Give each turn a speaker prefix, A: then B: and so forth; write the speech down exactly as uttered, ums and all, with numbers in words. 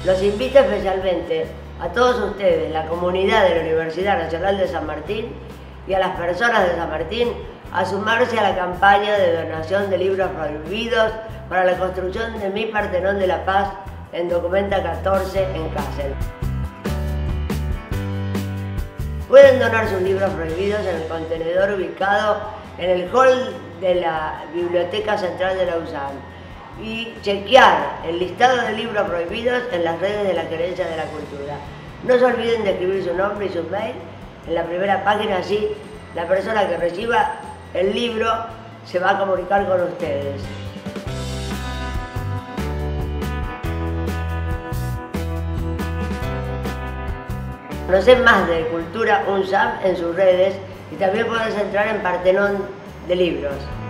A: Los invito especialmente a todos ustedes, la comunidad de la Universidad Nacional de San Martín y a las personas de San Martín a sumarse a la campaña de donación de libros prohibidos para la construcción de mi Partenón de la Paz en Documenta catorce en Kassel. Pueden donar sus libros prohibidos en el contenedor ubicado en el hall de la Biblioteca Central de la U S A N y chequear el listado de libros prohibidos en las redes de la Gerencia de la Cultura. No se olviden de escribir su nombre y su mail en la primera página, así la persona que reciba el libro se va a comunicar con ustedes. Conocen más de Cultura UNSAM en sus redes y también puedes entrar en Partenón de Libros.